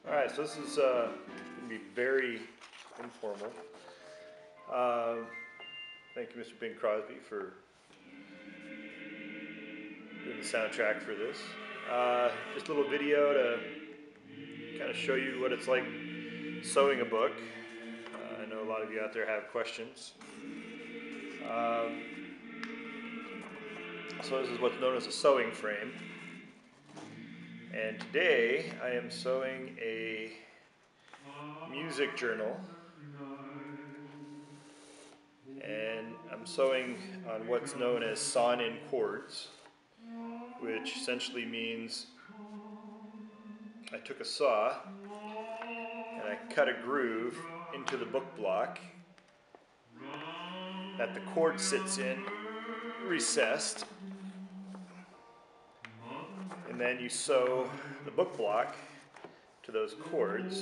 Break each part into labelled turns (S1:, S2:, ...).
S1: Alright, so this is going to be very informal. Thank you, Mr. Bing Crosby, for doing the soundtrack for this. Just a little video to kind of show you what it's like sewing a book. I know a lot of you out there have questions. So this is what's known as a sewing frame. And today I am sewing a music journal. And I'm sewing on what's known as sawn-in cords, which essentially means I took a saw and I cut a groove into the book block that the cord sits in, recessed, and then you sew the book block to those cords.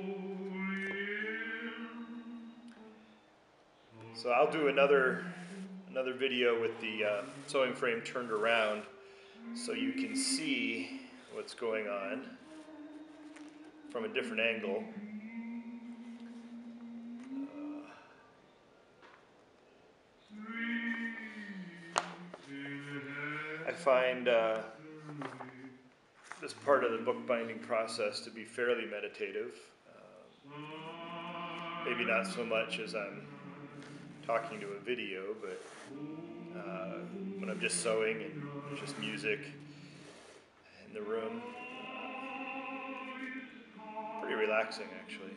S1: So I'll do another video with the sewing frame turned around so you can see what's going on from a different angle. I find this part of the bookbinding process to be fairly meditative. Maybe not so much as I'm talking to a video, but when I'm just sewing and there's just music in the room, pretty relaxing actually.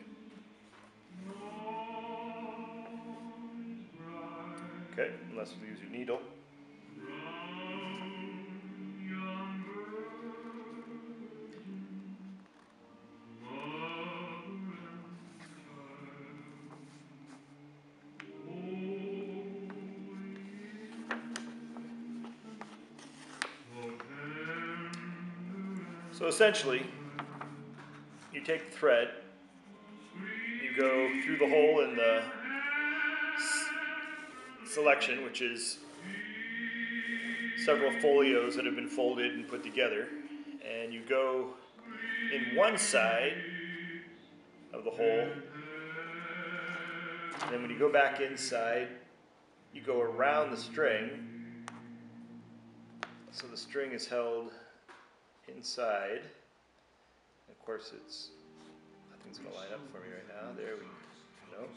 S1: Okay, unless you use your needle. So essentially, you take the thread, you go through the hole in the selection, which is several folios that have been folded and put together, and you go in one side of the hole, and then when you go back inside, you go around the string, so the string is held inside. Of course, nothing's going to line up for me right now. There we go.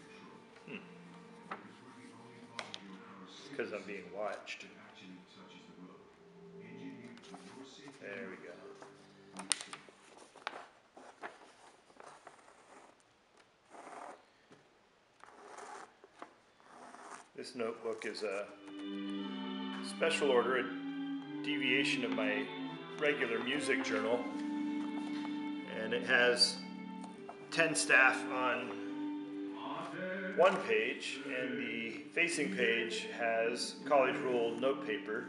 S1: It's because I'm being watched. There we go. This notebook is a special order, a deviation of my regular music journal, and it has 10 staff on one page, and the facing page has college ruled note paper.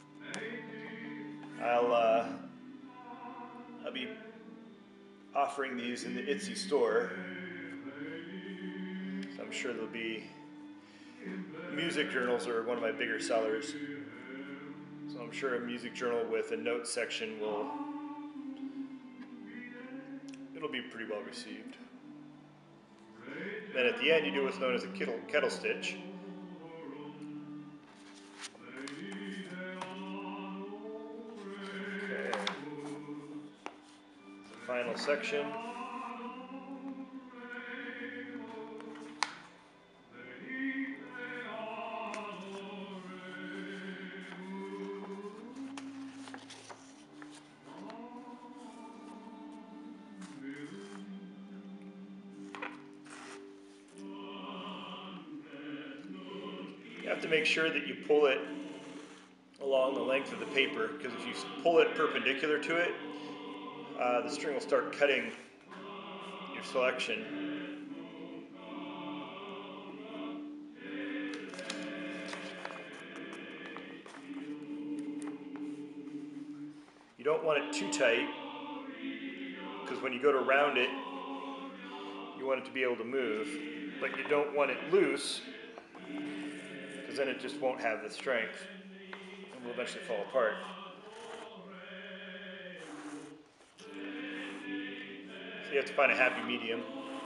S1: I'll be offering these in the Etsy store, so I'm sure there'll be music journals are one of my bigger sellers. So I'm sure a music journal with a notes section it'll be pretty well received. Then at the end you do what's known as a kettle stitch. Okay. The final section. You have to make sure that you pull it along the length of the paper, because if you pull it perpendicular to it, the string will start cutting your selection. You don't want it too tight, because when you go to round it, you want it to be able to move, but you don't want it loose, because then it just won't have the strength and will eventually fall apart. you have to find a happy medium.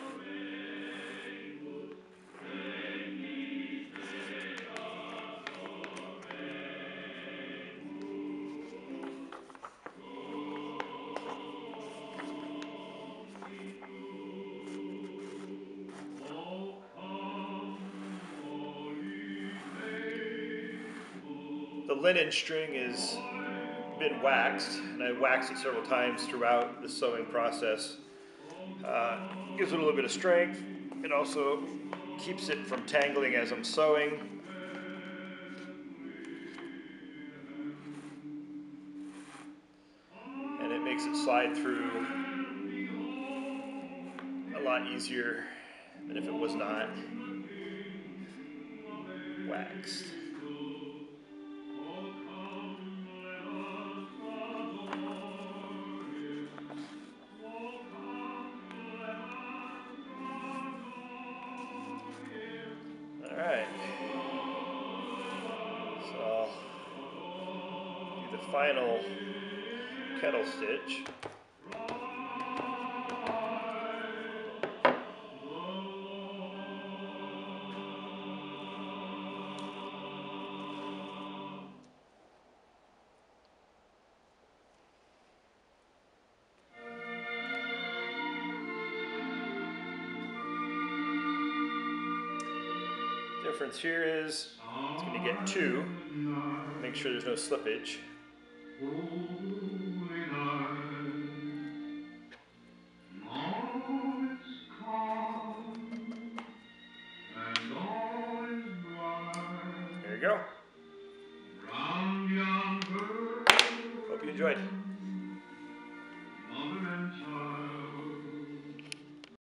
S1: The linen string has been waxed, and I waxed it several times throughout the sewing process. Gives it a little bit of strength. It also keeps it from tangling as I'm sewing. And it makes it slide through a lot easier than if it was not waxed. Alright, so I'll do the final kettle stitch. Difference here is it's going to get 2. Make sure there's no slippage. There you go. Hope you enjoyed.